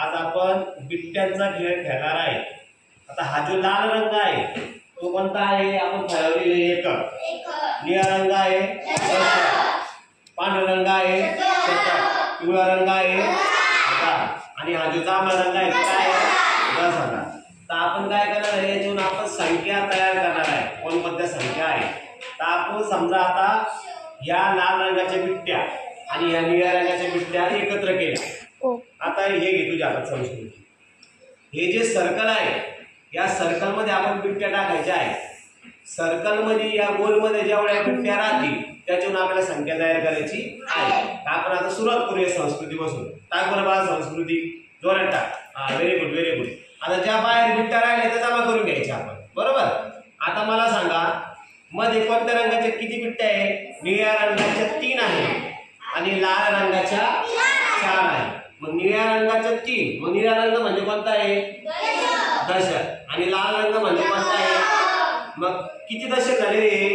आज आपण बिट्ट्यांचा खेळ खेळणार आहे। आता हा जो लाल रंग आहे तो कोणता आहे? आपण ठरवलेले एक। निळा रंग आहे, पांढरा रंग आहे, पिवळा रंग आहे आणि हा जो जांभळा रंग आहे काय आहे? 10,000। तर आपण काय करणार आहे? यातून आपण संख्या तयार करणार आहे। कोणकोणत्या संख्या आहे? तर आपण समजा आता या लाल रंगाच्या बिट्ट्या आणि या निळ्या रंगाच्या बिट्ट्या एकत्र केल्या। आता हे घे तुझ्या हातात संस्कृती। हे जे सर्कल आहे या सर्कल मध्ये आपण बिट्ट्या टाकायच्या आहे। सर्कल मध्ये या गोल मध्ये जेवढ्या बिट्ट्या राहतील त्याच्यातून आपल्याला संख्या तयार करायची आहे। आपण आता सुरुवात करूया संस्कृती पासून। टाक बरं बाळा संस्कृती, जोरात टाक। हा व्हेरी गुड व्हेरी गुड। आता ज्या बाहेर बिट्ट्या राहिल्या त्या जमा करून घ्यायच्या आपण, बरोबर। आता मला सांगा मध्ये कोणत्या रंगाच्या किती बिट्ट्या आहे? निळ्या रंगाच्या 3 आहे आणि लाल रंगाच्या 4 आहे। मग निळ्या रंगाच्या 3, मग निळा रंग म्हणजे कोणता आहे? दशक। आणि लाल रंग म्हणजे कोणता आहे? मग किती दशक झाले रे?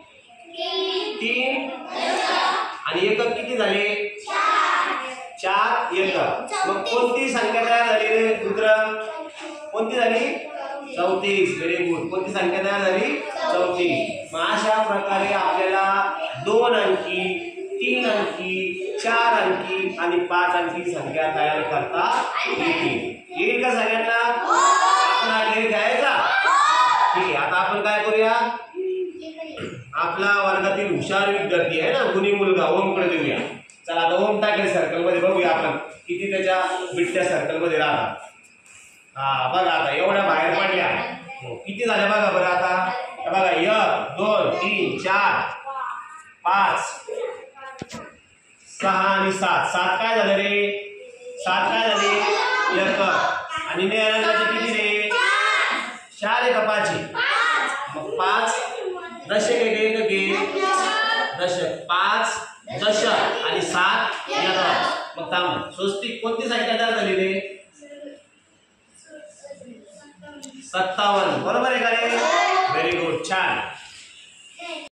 3 आणि एकक किती झाले? 4 एकक। मग कोणती संख्या तयार झाली रे पुत्र? कोणती झाली? 34। Very good. कोणती संख्या तयार झाली? 34। मग अशा प्रकारे आपल्याला 2 अंकी, 3 अंकी, 4 अंकी आणि 5 अंकी संख्या तयार करता येतील। येईल का सगळ्यांना? आपण हा खेळ खेळायचा? ठीक आहे। आता आपण काय करूया? आपला वर्गातील हुशार विद्यार्थी आहे ना गुणी मुलगा ओमकडे देऊया। चला आता ओम टाकेल सर्कल मध्ये, बघूया आपण किती त्याच्या बिट्ट्या सर्कल मध्ये राहतात। हा बघा आता एवढ्या बाहेर पडल्या, किती झाल्या बघा बरं आता। बघा 1 2 3 4 5 6 आणि 7 काय झालं रे? 7 काय झाले? एकक। आणि निळ्या रंगाचे किती रे? 4 आहे का 5 आहे? मग 5 दशक आहे एकक आहे? दशक। 5 दशक आणि 7 एकक। मग थांब स्वस्तिक कोणती संख्या तयार झाली रे? 57। बरोबर आहे का रे? व्हेरी गुड, छान।